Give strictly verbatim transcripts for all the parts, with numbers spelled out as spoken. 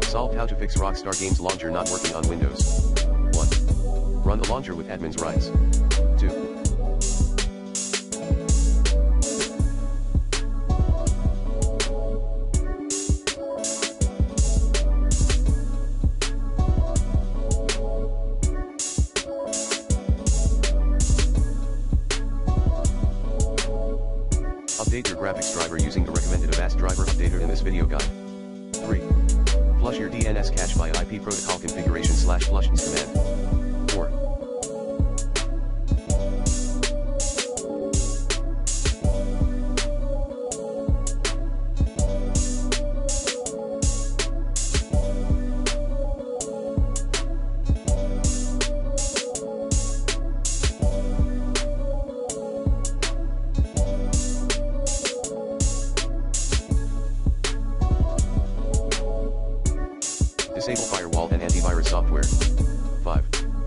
Solved how to fix Rockstar Games launcher not working on Windows. one. Run the launcher with admin's rights. two. Update your graphics driver using the recommended Avast driver updater in this video guide. three. Flush your D N S cache by I P protocol configuration slash flushes command. four. Disable firewall and antivirus software. five.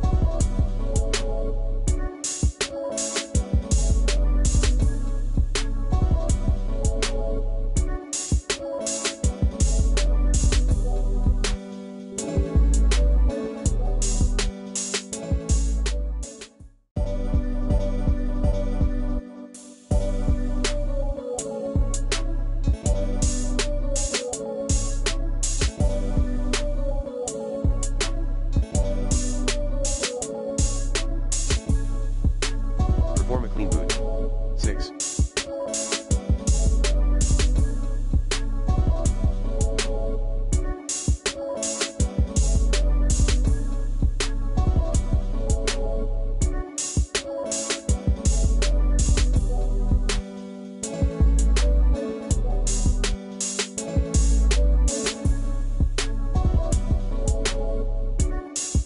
Perform a clean boot. six.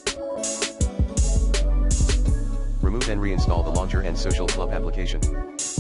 Remove and reinstall the launcher and social club application.